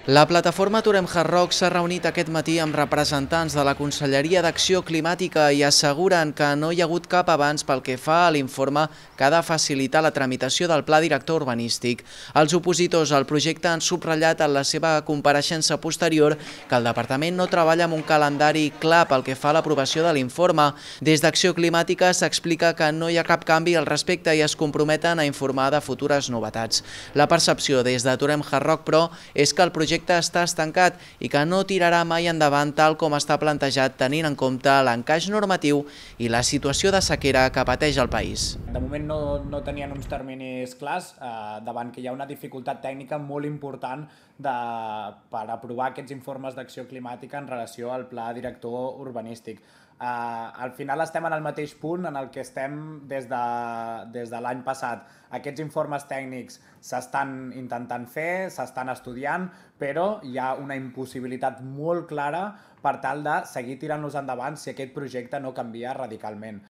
La plataforma Aturem Hard Rock s'ha reunit aquest matí amb representants de la Conselleria d'Acció Climàtica i asseguren que no hi ha hagut cap avanç pel que fa a l'informe que ha de facilitar la tramitació del Pla Director Urbanístic. Els opositors al projecte han subratllat en la seva compareixença posterior que el departament no treballa amb un calendari clar pel que fa a l'aprovació de l'informe. Des d'Acció Climàtica s'explica que no hi ha cap canvi al respecte i es comprometen a informar de futures novetats. La percepció des d'Aturem Hard Rock, però, és que el projecte està estancat i que no tirarà mai endavant tal com està plantejat tenint en compte l'encaix normatiu i la situació de sequera que pateix el país. De moment no tenien uns terminis clars, davant que hi ha una dificultat tècnica molt important per aprovar aquests informes d'acció climàtica en relació al pla director urbanístic. Al final estem en el mateix punt en el que estem des de l'any passat. Aquests informes tècnics s'estan intentant fer, s'estan estudiant, però hi ha una impossibilitat molt clara per tal de seguir tirant-los endavant si aquest projecte no canvia radicalment.